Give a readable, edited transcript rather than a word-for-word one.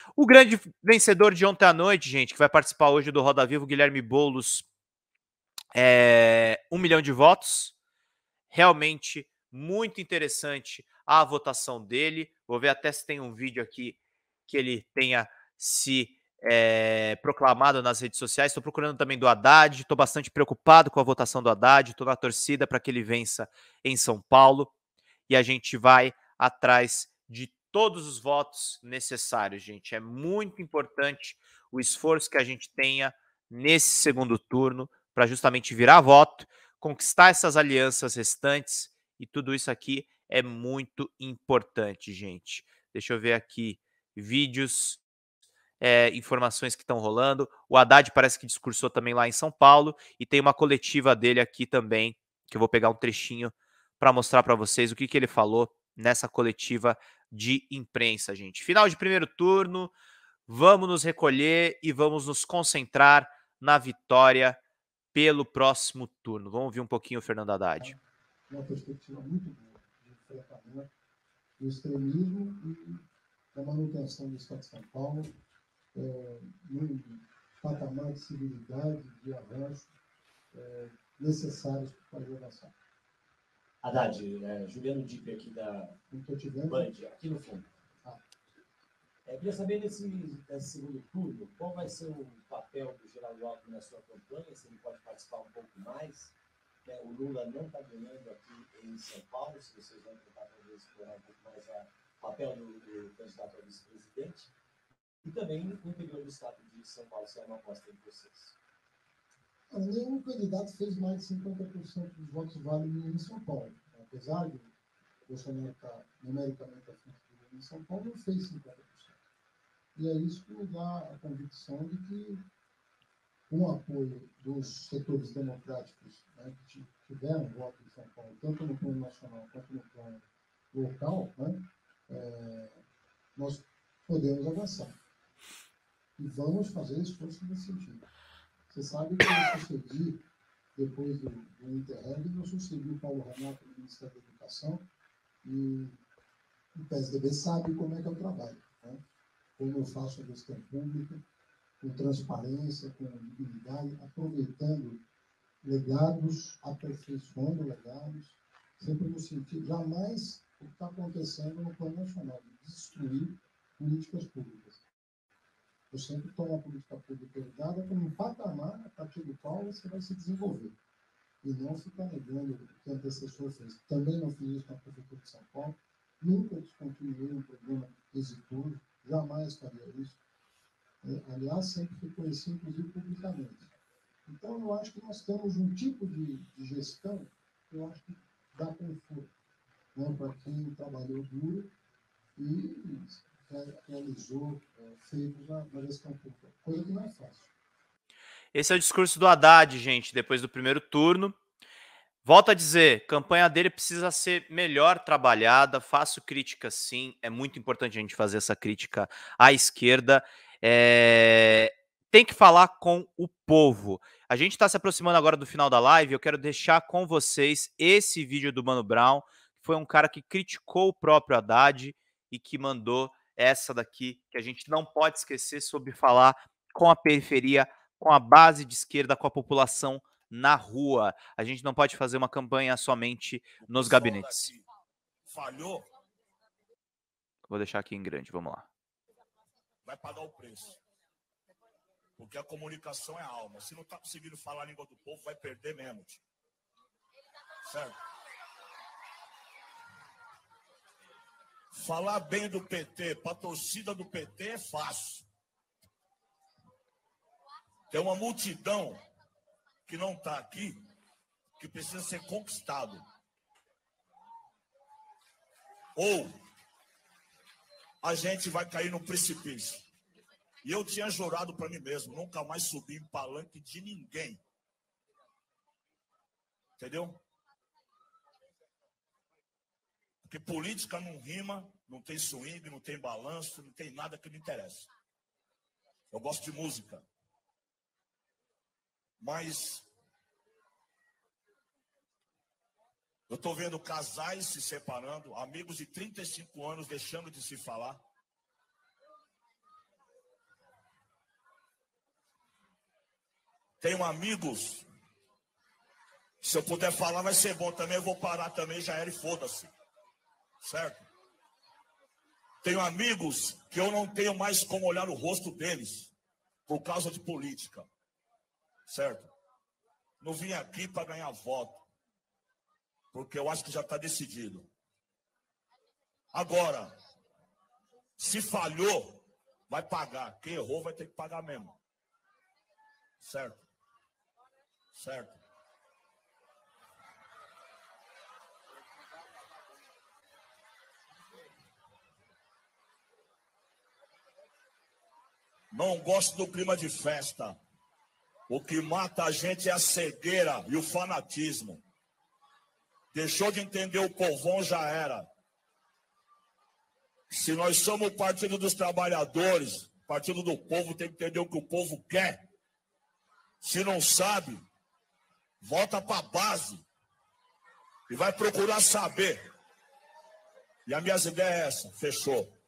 O grande vencedor de ontem à noite, gente, que vai participar hoje do Roda Viva, Guilherme Boulos, 1 milhão de votos. Realmente muito interessante a votação dele. Vou ver até se tem um vídeo aqui que ele tenha se proclamado nas redes sociais. Estou procurando também do Haddad. Estou bastante preocupado com a votação do Haddad. Estou na torcida para que ele vença em São Paulo. E a gente vai atrás de todos os votos necessários, gente. É muito importante o esforço que a gente tenha nesse segundo turno para justamente virar voto, conquistar essas alianças restantes, e tudo isso aqui é muito importante, gente. Deixa eu ver aqui vídeos, informações que estão rolando. O Haddad parece que discursou também lá em São Paulo, e tem uma coletiva dele aqui também, que eu vou pegar um trechinho para mostrar para vocês o que ele falou nessa coletiva de imprensa, gente. Final de primeiro turno, vamos nos recolher e vamos nos concentrar na vitória pelo próximo turno. Vamos ouvir um pouquinho o Fernando Haddad. Uma perspectiva muito boa de enfrentamento do extremismo e da manutenção do Estado de São Paulo, num patamar de civilidade, de avanço necessários para a avançar. Haddad, Juliano Dipp aqui da Band, aqui no fundo. Queria saber nesse segundo turno, qual vai ser o papel do Geraldo Alckmin na sua campanha, se ele pode participar um pouco mais. O Lula não está ganhando aqui em São Paulo, se vocês vão tentar talvez explorar um pouco mais o papel do candidato a vice-presidente. E também no interior do estado de São Paulo, se é uma aposta em vocês. Nenhum candidato fez mais de 50% dos votos válidos em São Paulo. Apesar de Bolsonaro estar numericamente à frente do Lula em São Paulo, não fez 50%. E é isso que me dá a convicção de que, com o apoio dos setores democráticos, né, que tiveram voto em São Paulo, tanto no plano nacional quanto no plano local, né, nós podemos avançar. E vamos fazer esforço nesse sentido. Você sabe que eu sucedi, depois do Interreg, eu sucedi o Paulo Renato no Ministério da Educação, e o PSDB sabe como é que eu trabalho, né? Como eu faço a gestão pública, com transparência, com dignidade, aproveitando legados, aperfeiçoando legados, sempre no sentido, jamais o que está acontecendo no plano nacional, de destruir políticas públicas. Eu sempre tomo a política pública dada como um patamar a partir do qual você vai se desenvolver. E não ficar negando o que o antecessor fez. Também não fiz isso na Prefeitura de São Paulo. Nunca descontinuei um programa exitoso. Jamais faria isso. Aliás, sempre reconheci, inclusive, publicamente. Então, eu acho que nós temos um tipo de gestão que eu acho que dá conforto, né, para quem trabalhou duro e realizou feitos na gestão pública, coisa que não é fácil. Esse é o discurso do Haddad, gente, depois do primeiro turno. Volto a dizer, a campanha dele precisa ser melhor trabalhada, faço crítica sim, é muito importante a gente fazer essa crítica à esquerda. Tem que falar com o povo. A gente está se aproximando agora do final da live, eu quero deixar com vocês esse vídeo do Mano Brown, que foi um cara que criticou o próprio Haddad e que mandou essa daqui, que a gente não pode esquecer sobre falar com a periferia, com a base de esquerda, com a população na rua. A gente não pode fazer uma campanha somente nos gabinetes. Falhou. Vou deixar aqui em grande, vamos lá. Vai pagar o preço. Porque a comunicação é a alma. Se não está conseguindo falar a língua do povo, vai perder mesmo. Tio. Certo? Falar bem do PT para a torcida do PT é fácil. Tem uma multidão que não está aqui, que precisa ser conquistado. Ou a gente vai cair no precipício. E eu tinha jurado para mim mesmo, nunca mais subir em palanque de ninguém. Entendeu? Porque política não rima, não tem swing, não tem balanço, não tem nada que me interessa. Eu gosto de música. Mas eu estou vendo casais se separando, amigos de 35 anos deixando de se falar. Tenho amigos. Se eu puder falar, vai ser bom também. Eu vou parar também, já era e foda-se. Certo? Tenho amigos que eu não tenho mais como olhar no rosto deles por causa de política. Certo? Não vim aqui para ganhar voto, porque eu acho que já está decidido. Agora, se falhou, vai pagar. Quem errou vai ter que pagar mesmo. Certo? Certo? Não gosto do clima de festa. O que mata a gente é a cegueira e o fanatismo. Deixou de entender o povão, já era. Se nós somos o partido dos trabalhadores, partido do povo, tem que entender o que o povo quer. Se não sabe, volta para a base e vai procurar saber. E as minhas ideias é essa. Fechou.